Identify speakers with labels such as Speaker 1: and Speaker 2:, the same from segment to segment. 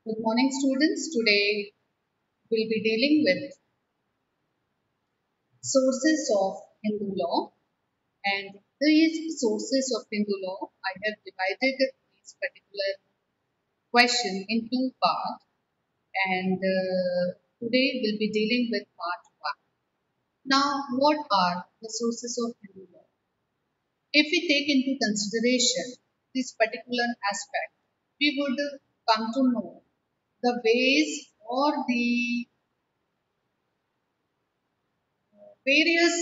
Speaker 1: Good morning, students. Today we'll be dealing with sources of Hindu law, and these sources of Hindu law, I have divided this particular question in two parts, and today we'll be dealing with part one. Now, what are the sources of Hindu law? If we take into consideration this particular aspect, we would come to know the ways or the various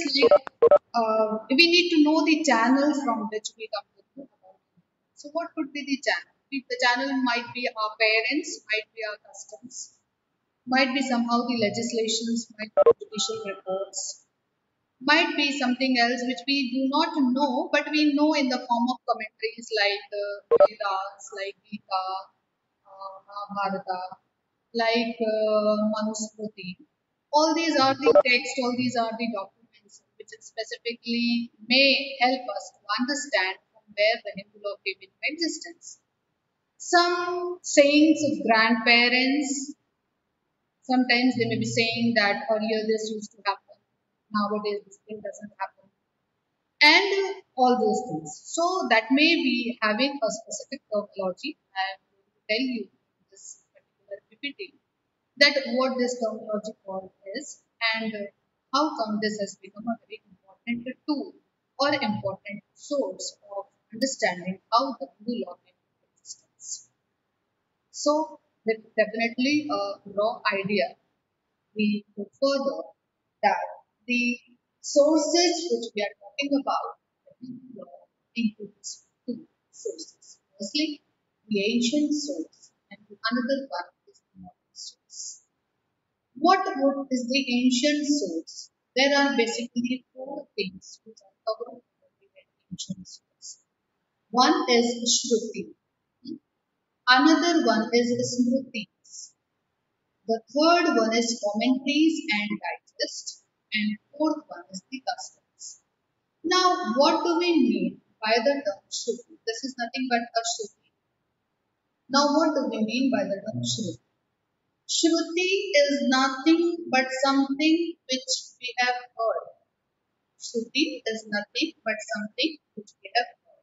Speaker 1: we need to know the channel from which we come to know about it. So what could be the channel? The channel might be our parents, might be our customs, might be somehow the legislations, might be judicial reports, might be something else which we do not know, but we know in the form of commentaries like Vedas, like Gita, Mahabharata, like Manusmriti. All these are the text, all these are the documents which specifically may help us to understand from where the Hindu law came into existence. Some sayings of grandparents, sometimes they may be saying that earlier this used to happen, nowadays this thing doesn't happen, and all those things. So that may be having a specific terminology. I am going to tell you in this particular PPT that what this terminology called is and how come this has become a very important tool or important source of understanding how the Hindu law came into existence. So, with definitely a raw idea, we go further that the sources which we are talking about the Hindu law includes two sources. Firstly, the ancient source, and the another one is the modern source. Is the ancient source? There are basically four things which are covered in the ancient source. One is Shruti, another one is Smritis, the third one is commentaries and digest, and fourth one is the customs. Now, what do we mean by the term Shruti? This is nothing but a Shruti. Now, what do we mean by the term Shruti? Shruti is nothing but something which we have heard. Shruti is nothing but something which we have heard.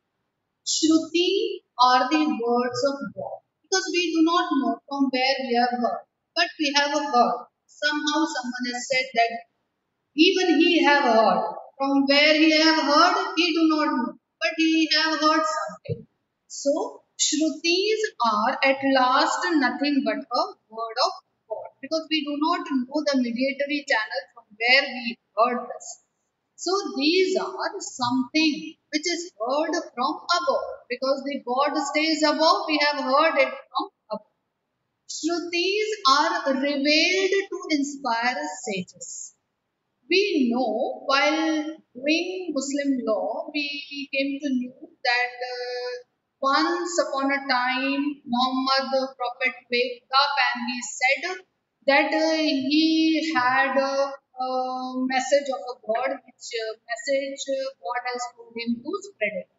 Speaker 1: Shruti are the words of God because we do not know from where we have heard, but we have heard. Somehow someone has said that even he have heard. From where he have heard, he do not know, but he have heard something. So Shrutis are at last nothing but a word of God because we do not know the mediatory channel from where we heard this. So these are something which is heard from above because the God stays above, we have heard it from above. Shrutis are revealed to inspire sages. We know while doing Muslim law, we came to know that once upon a time Muhammad, the Prophet, waked up and he said that he had a message of a God, which message God has told him to spread it.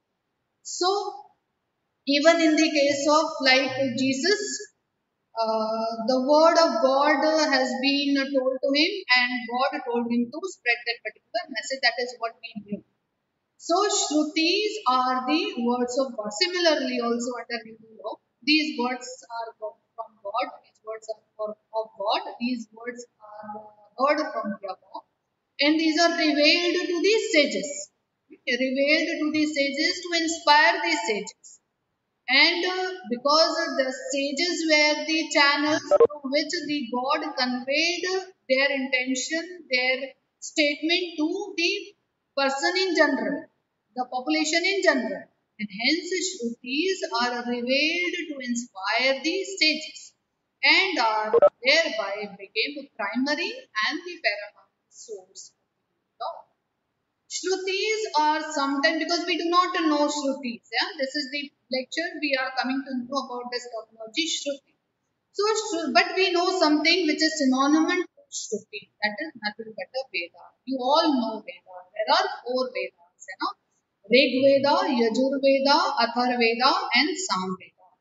Speaker 1: So, even in the case of like Jesus, the word of God has been told to him, and God told him to spread that particular message. That is what we knew. So, Shrutis are the words of God. Similarly, also under Hindu law, these words are from God. These words are of God. These words are heard from Yahweh, and these are revealed to the sages. Revealed to the sages to inspire the sages. And because the sages were the channels through which the God conveyed their intention, their statement to the person in general, the population in general. And hence Shrutis are revealed to inspire the sages and are thereby became the primary and the paramount source of law. Shrutis are sometimes because we do not know Shrutis. Yeah? This is the lecture we are coming to know about this terminology Shruti. So, but we know something which is synonymous to Shruti. That is nothing but a Veda. You all know Veda. There are four Vedas. You know? Rig Veda, Yajur Veda, Athar Veda, and Sam Veda.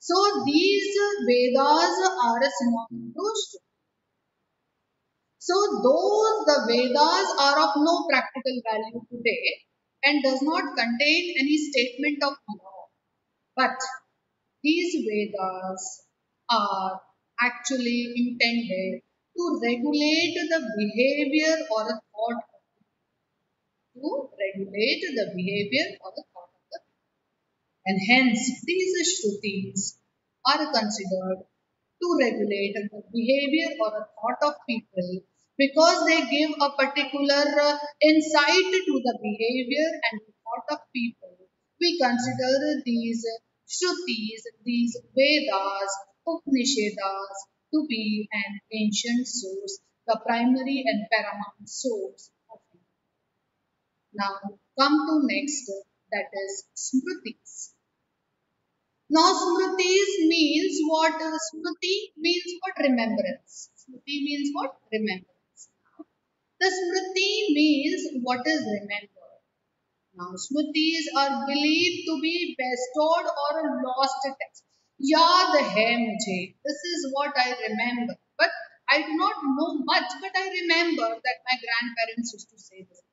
Speaker 1: So these Vedas are a synonym to Shruti. So though the Vedas are of no practical value today and does not contain any statement of law, but these Vedas are actually intended to regulate the behavior or a thought to regulate the behavior or the thought of the and hence these Shrutis are considered to regulate the behavior or a thought of people because they give a particular insight to the behavior and the thought of people. We consider these Shrutis, these Vedas, Upanishads to be an ancient source, the primary and paramount source of it. Now come to next, that is Smritis. Now, Smritis means what? Smriti means what? Remembrance. Smriti means what? Remembrance. The Smriti means what is remembered. Now, Smritis are believed to be bestowed or a lost text. याद है मुझे. This is what I remember. But I do not know much, but I remember that my grandparents used to say this.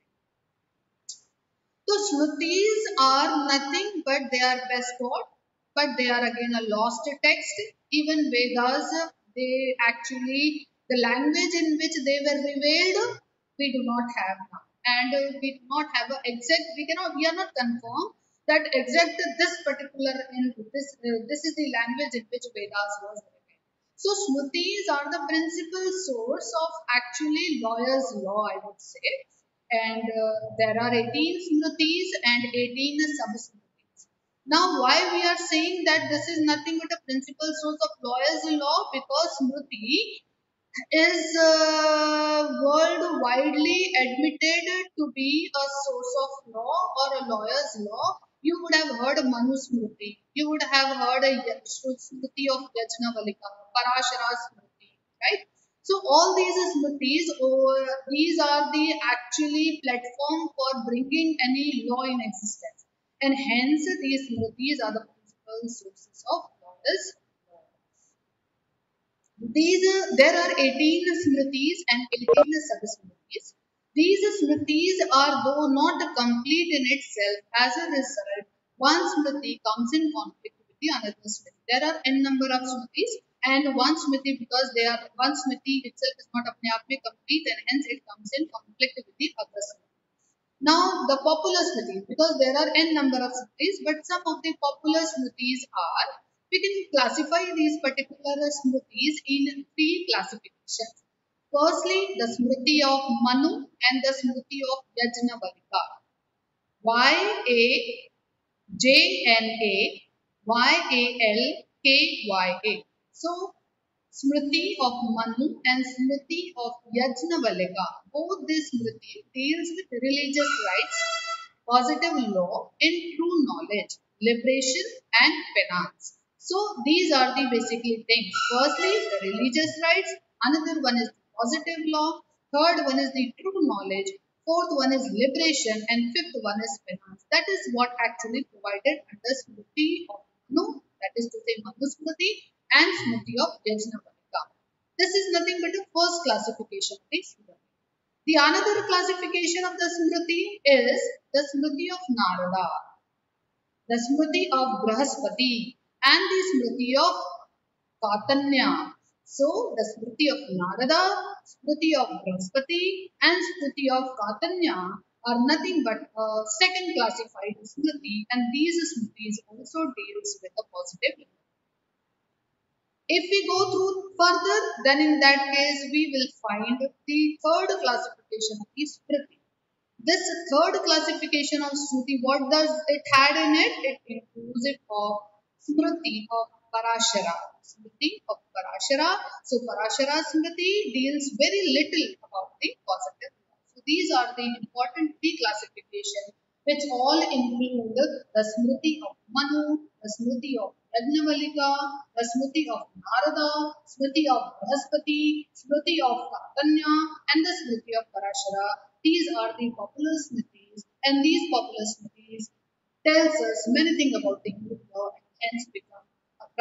Speaker 1: So Shrutis are nothing but they are bestowed, but they are again a lost text. Even Vedas, they actually, the language in which they were revealed, we do not have now. And we do not have a exact, we are not confirmed that exact this particular, in this is the language in which Vedas was revealed. So Smritis are the principal source of actually lawyer's law, I would say, and there are 18 smritis and 18 sub-smritis. Now, why we are saying that this is nothing but a principal source of lawyer's law? Because smriti is world widely admitted to be a source of law or a lawyer's law. You would have heard Manu Smriti. You would have heard a Smriti of Yajnavalika, Parashara Smriti, right? So all these Smritis, or these are the actually platform for bringing any law in existence. And hence these Smritis are the principal sources of lawyers' law. There are 18 smritis and 18 sub-smritis. These smritis are though not complete in itself. As a result, one smriti comes in conflict with the another smriti. There are n number of smritis and one smriti, because they are one smriti itself is not apne aap mein complete, and hence it comes in conflict with the other smriti. Now the popular smritis, because there are n number of smritis, but some of the popular smritis are, we can classify these particular smritis in three classifications. Firstly, the smriti of Manu and the smriti of Yajnavalika. Yajnavalkya. So Smriti of Manu and Smriti of Yajnavalika. Both these Smriti deals with religious rights, positive law, in true knowledge, liberation and penance. So these are the basically things. Firstly, the religious rights. Another one is positive law. Third one is the true knowledge. Fourth one is liberation, and fifth one is penance. That is what actually provided under Smriti of Manu, that is to say Manusmriti, and Smriti of Yajnavalika. This is nothing but the first classification of the Smriti. The another classification of the Smriti is the Smriti of Narada, the Smriti of Brahaspati, and the Smriti of Katanya. So the Smriti of Narada, Smriti of Brahaspati, and Smriti of Katanya are nothing but second classified Smriti, and these Smritis also deals with the positive. If we go through further, then in that case we will find the third classification of the Smriti. This third classification of Smriti, what does it had in it? It includes it of Smriti of Parashara. Smriti of Parashara. So Parashara Smriti deals very little about the positive. So these are the important three classifications which all include the Smriti of Manu, the Smriti of Yajnavalika, the Smriti of Narada, Smriti of Brahaspati, Smriti of Katanya, and the Smriti of Parashara. These are the popular Smritis, and these popular Smritis tells us many things about the Hindu law and hence become a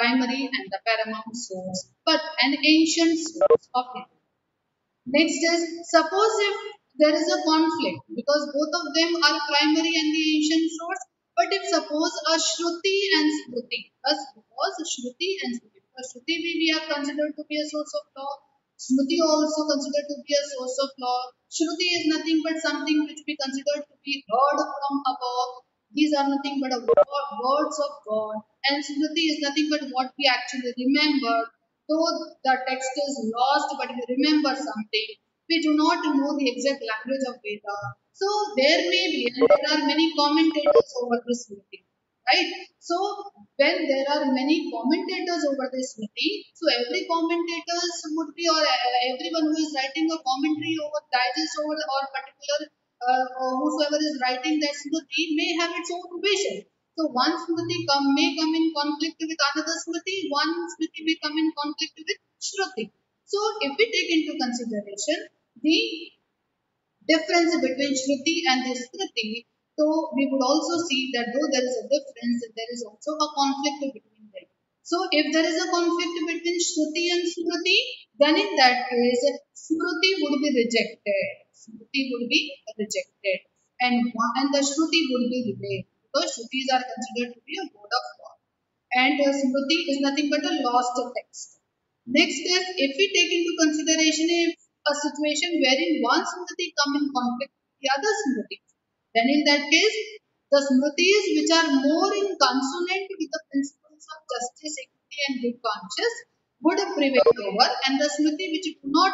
Speaker 1: primary and the paramount source, but an ancient source of Hindu. Next is, suppose if there is a conflict because both of them are primary and the ancient source, but if suppose a Shruti and Smriti, because Shruti and Smriti, because Shruti we have considered to be a source of law, Smriti also considered to be a source of law. Shruti is nothing but something which we consider to be heard from above. These are nothing but words of God, and Smriti is nothing but what we actually remember. Though the text is lost, but we remember something. We do not know the exact language of Veda. So there may be, and there are many commentators over this Smriti, right? So when there are many commentators over this Smriti, so every commentators would be, or everyone who is writing a commentary over digest or particular or whosoever is writing that Smriti may have its own vision. So one Smriti may come in conflict with another Smriti, one Smriti may come in conflict with Shruti. So if we take into consideration the difference between Shruti and the Smriti, so we would also see that though there is a difference, there is also a conflict between them. So if there is a conflict between Shruti and Smriti, then in that case, Smriti would be rejected. Smriti would be rejected, and the Shruti would be revealed because Shrutis are considered to be a word of God, and Smriti is nothing but a lost text. Next is, if we take into consideration if a situation wherein one Smriti come in conflict with the other Smriti, then in that case, the Smritis which are more in consonant with the principles of justice, equity, and good conscience would prevail over, and the Smriti which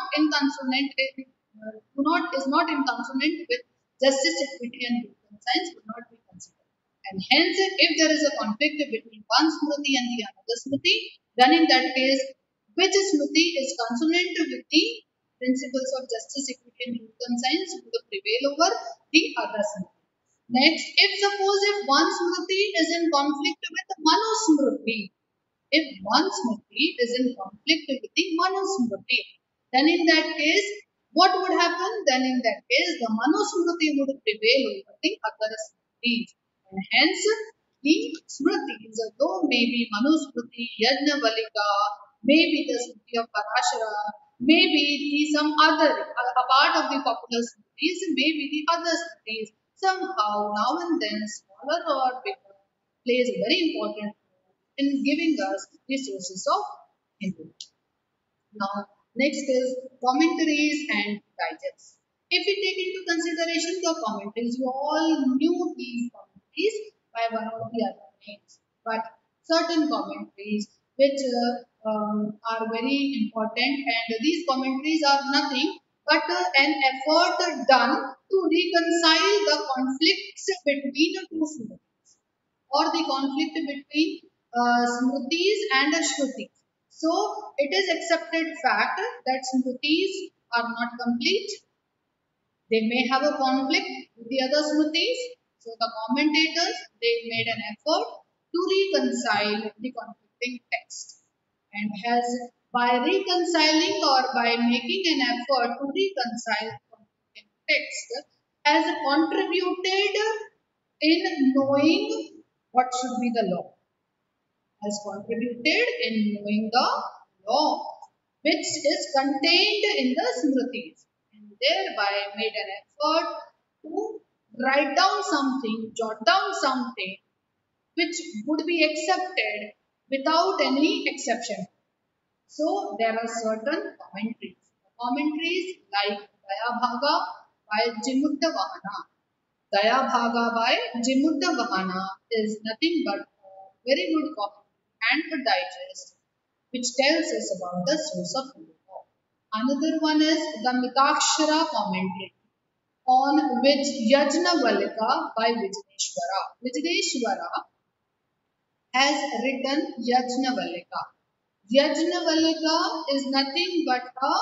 Speaker 1: is not in consonant with justice, equity, and good conscience would not be considered. And hence, if there is a conflict between one Smriti and the another Smriti, then in that case, which Smriti is consonant with the principles of justice, equity, and good conscience would prevail over the other Smriti. Next, if suppose if one Smriti is in conflict with Manusmriti, if one Smriti is in conflict with the Manusmriti, then in that case, what would happen? Then in that case, the Manusmriti would prevail over the other Smritis. And hence, the Smritis, though maybe Manusmriti, Yajnavalika, maybe the Smriti of Parashara, maybe some other, a part of the popular Smritis, maybe the other Smritis, somehow now and then, smaller or bigger, plays a very important role in giving us the sources of Hindu. Now, next is commentaries and digests. If we take into consideration the commentaries, you all knew these commentaries by one or the other names, but certain commentaries which are very important, and these commentaries are nothing but an effort done to reconcile the conflicts between two Smritis or the conflict between Smritis and Shrutis. So it is accepted fact that Smritis are not complete. They may have a conflict with the other Smritis. So the commentators, they made an effort to reconcile the conflicting text, and has by reconciling or by making an effort to reconcile conflicting text has contributed in knowing what should be the law, has contributed in knowing the law which is contained in the Smritis, and thereby made an effort to write down something, jot down something which would be accepted without any exception. So there are certain commentaries. Commentaries like Daya Bhaga by Jimutta Vahana. Daya Bhaga by Jimutta Vahana is nothing but a very good commentary and a digest which tells us about the source of Hindu law. Another one is the Mitakshara commentary on which Yajnavalika by Vijneshwara. Vijneshwara has written Yajnavalika. Yajnavalika is nothing but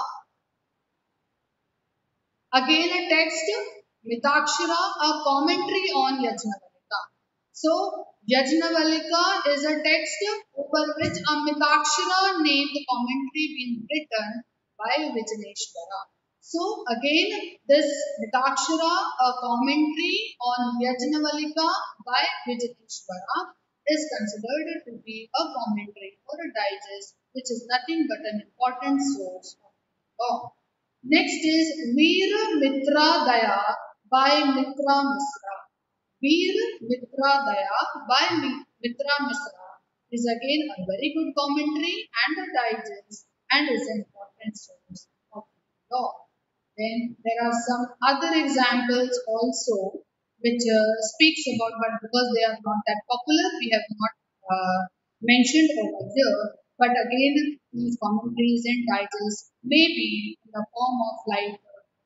Speaker 1: again a text, Mitakshara, a commentary on Yajnavalika. So Yajnavalika is a text over which a Mitakshara named commentary being written by Vijneshwara. So again this Mitakshara, a commentary on Yajnavalika by Vijneshwara, is considered to be a commentary or a digest, which is nothing but an important source of law. Next is Veer Mitra Daya by Mitra Misra. Veer Mitra Daya by Mitra Misra is again a very good commentary and a digest and is an important source of law. Then there are some other examples also which speaks about, but because they are not that popular, we have not mentioned over here. But again, these commentaries and titles may be in the form of like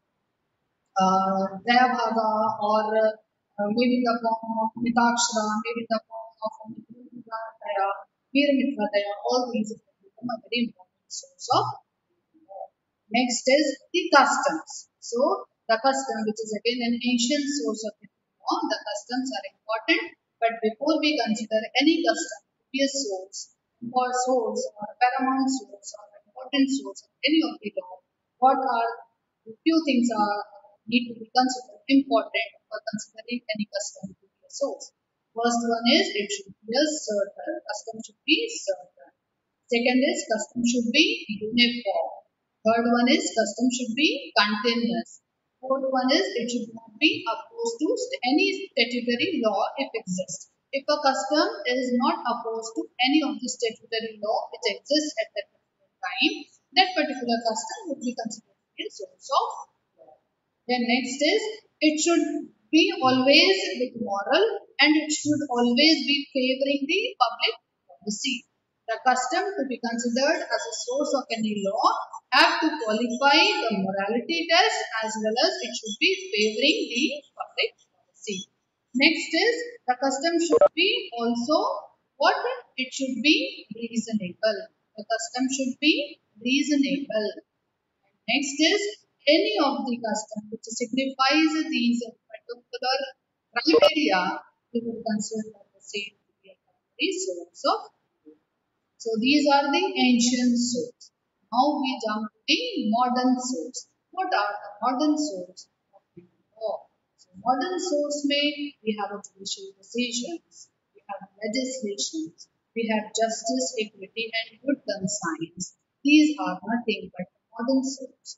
Speaker 1: Dayabhaga or maybe in the form of Mitakshara, maybe in the form of Mitra Daya, Veer Mitra Daya. All these have become a very important source of law. Next is the customs. So the custom, which is again an ancient source of law, the customs are important. But before we consider any custom to be a source, or source, or a paramount source, or an important source of any of the law, what are the few things are need to be considered important for considering any custom to be a source. First one is it should be a certain. Custom should be certain. Second is custom should be uniform. Third one is custom should be continuous. Fourth one is it should not be opposed to any statutory law if exists. If a custom is not opposed to any of the statutory law which exists at that particular time, that particular custom would be considered to be a source of law. Then next is it should be always with moral and it should always be favoring the public policy. The custom to be considered as a source of any law have to qualify the morality test as well as it should be favoring the public policy. Next is the custom should be also what? It should be reasonable. The custom should be reasonable. Next is any of the custom which signifies these particular criteria, we would consider the same to be a primary source of law. So these are the ancient sources. Now we jump to the modern source. What are the modern source of the law? So modern source may we have a judicial decisions, we have legislations, we have justice, equity, and good conscience. These are nothing but modern source.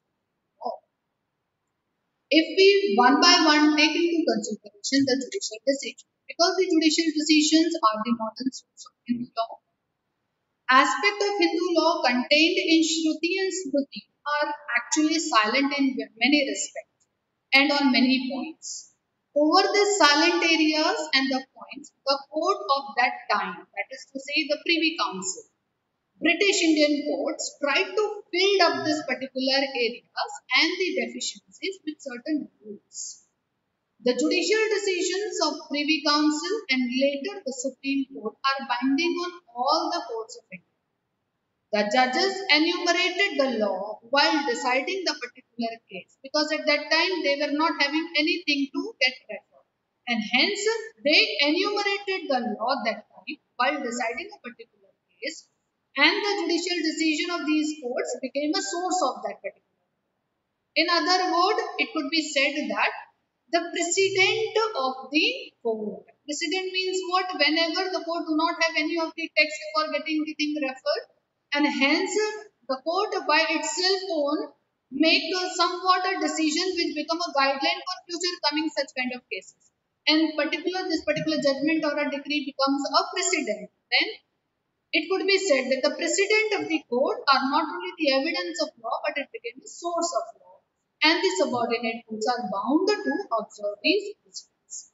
Speaker 1: If we one by one take into consideration the judicial decision, because the judicial decisions are the modern source of Hindu law, aspects of Hindu law contained in Shruti and Smriti are actually silent in many respects and on many points. Over the silent areas and the points, the court of that time, that is to say the Privy Council, British Indian courts tried to fill up this particular areas and the deficiencies with certain rules. The judicial decisions of Privy Council and later the Supreme Court are binding on all the courts of India. The judges enumerated the law while deciding the particular case because at that time they were not having anything to get referred. And hence they enumerated the law that time while deciding a particular case and the judicial decision of these courts became a source of that particular. In other words, it could be said that the precedent of the court. Precedent means what? Whenever the court do not have any of the text for getting the thing referred, and hence the court by itself own make somewhat a decision which become a guideline for future coming such kind of cases. And particular this particular judgment or a decree becomes a precedent. Then it could be said that the precedent of the court are not only the evidence of law, but it became the source of law, and the subordinate courts are bound to observe these principles.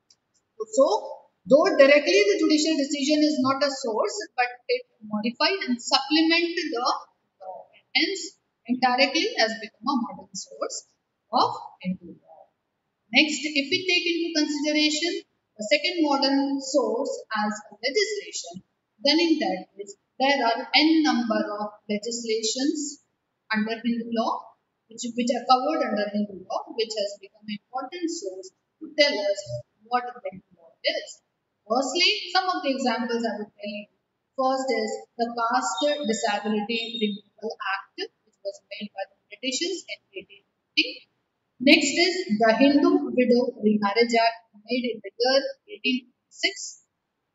Speaker 1: So, though directly the judicial decision is not a source, but it modifies and supplement the law, and hence indirectly has become a modern source of Hindu law. Next, if we take into consideration the second modern source as a legislation, then in that case there are n number of legislations under Hindu law which are covered under Hindu law, which has become an important source to tell us what the Hindu law is. Firstly, some of the examples I will tell you. First is the Caste Disability Removal Act, which was made by the Britishers in 1850. Next is the Hindu Widow Remarriage Act made in the year 1856.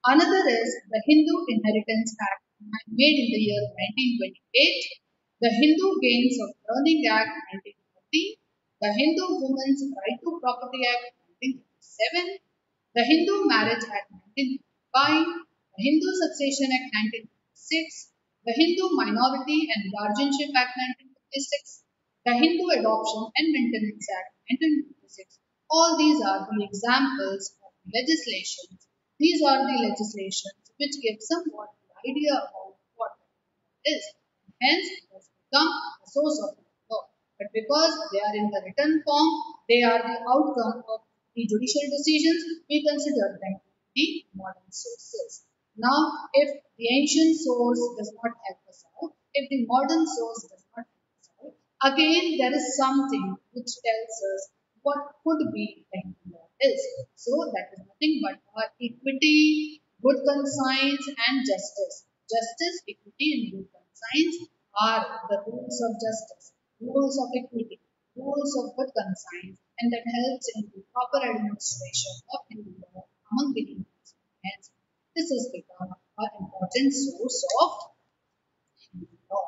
Speaker 1: Another is the Hindu Inheritance Act made in the year 1928, the Hindu Gains of Learning Act 1940, the Hindu Women's Right to Property Act 1957, the Hindu Marriage Act 1955, the Hindu Succession Act 1956, the Hindu Minority and Guardianship Act 1956, the Hindu Adoption and Maintenance Act 1956. All these are the examples of legislation. These are the legislations which give somewhat the idea about what it is. Hence, it has become a source of law. But because they are in the written form, they are the outcome of the judicial decisions, we consider them to be modern sources. Now, if the ancient source does not help us out, if the modern source does not help us out, again there is something which tells us what could be the Hindu law is. So that is nothing but equity, good conscience, and justice. Justice, equity, and good conscience are the rules of justice, rules of equity, rules of good conscience, and that helps in the proper administration of Hindu law among the Hindus. Hence, this has become an important source of Hindu law.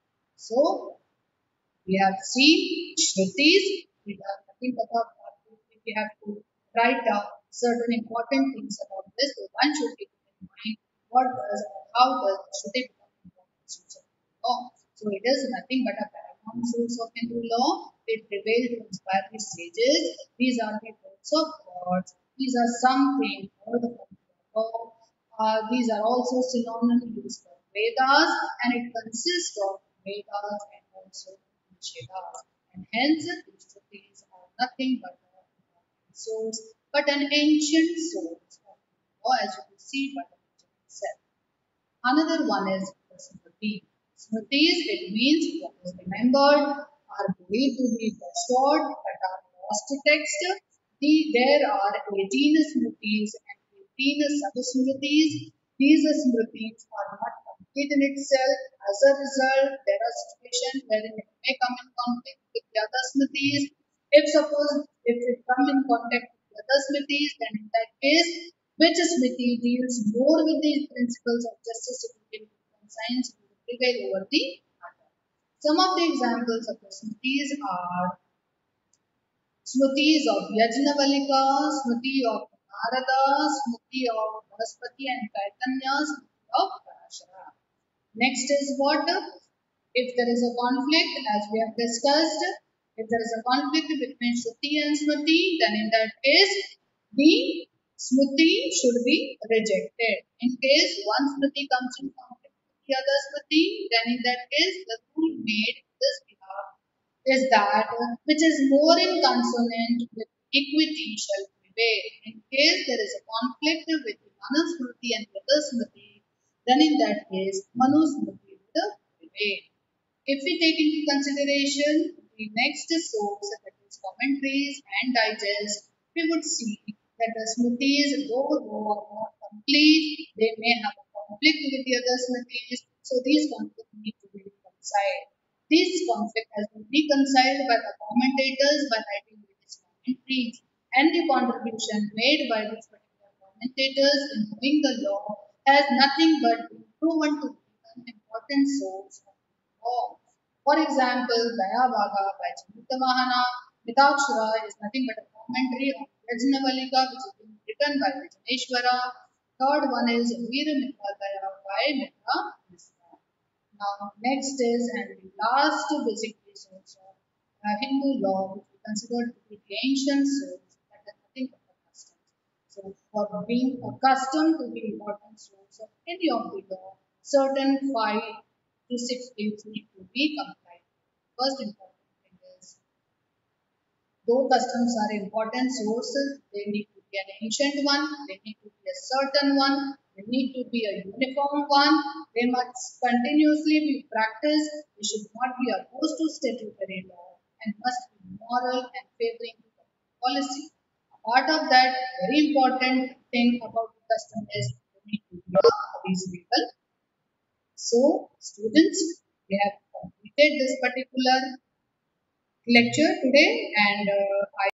Speaker 1: So, we have seen Shrutis. We have nothing but if we have to write down certain important things about this, so one should keep in mind what does or how does Shruti become important source of Hindu law. So it is nothing but a paramount source of Hindu law. It prevailed to inspire the sages. These are the words of gods. These are something heard from the law. These are also synonymous used for Vedas, and it consists of Vedas and also Vedas. And hence, these Shrutis are nothing but a source, but an ancient source of law, as you can see by the picture itself. Another one is the Smriti. Smritis, it means what is remembered, are believed to be restored, but are lost to text. There are 18 Smritis and 18 Subsmritis. These Smritis are not complete in itself. As a result, there are situations wherein it may come in conflict with the other Smritis. If it comes in contact with the other Smritis, then in that case, which Smriti deals more with the principles of justice, equity, and science will prevail over the other. Some of the examples of the Smritis are Smritis of Yajnavalika, Smriti of Narada, Smriti of Brahaspati and Chaitanya, Smriti of Parashara. Next is what? If there is a conflict, as we have discussed, if there is a conflict between Shruti and Smriti, then in that case, the Smriti should be rejected. In case one Smriti comes in conflict with the other Smriti, then in that case, the rule made in this behalf is that which is more in consonant with equity shall prevail. In case there is a conflict with the Manusmriti and the other Smriti, then in that case, Manusmriti will prevail. If we take into consideration the next source, that is commentaries and digests, we would see that the Smritis, though are not complete, they may have a conflict with the other Smritis, so these conflicts need to be reconciled. This conflict has been reconciled by the commentators by writing various commentaries, and the contribution made by these particular commentators in knowing the law has nothing but been proven to be an important source of law. For example, Dayabhaga by Chamritavahana, Mitakshara is nothing but a commentary on Yajnavalika which has been written by Vijaneshwara. Third one is Veera Mitra Daya by Mitra Misra. Now, next is and the last basic resource of Hindu law, which we consider to be the ancient source, that is nothing but the customs. So, for being accustomed to the important source of any of the law, certain 5 to 6 things need to be complied. First important thing is, though customs are important sources, they need to be an ancient one, they need to be a certain one, they need to be a uniform one, they must continuously be practiced, they should not be opposed to statutory law, and must be moral and favoring to public policy. A part of that very important thing about the custom is they need to be reasonable. So, students, we have completed this particular lecture today, and I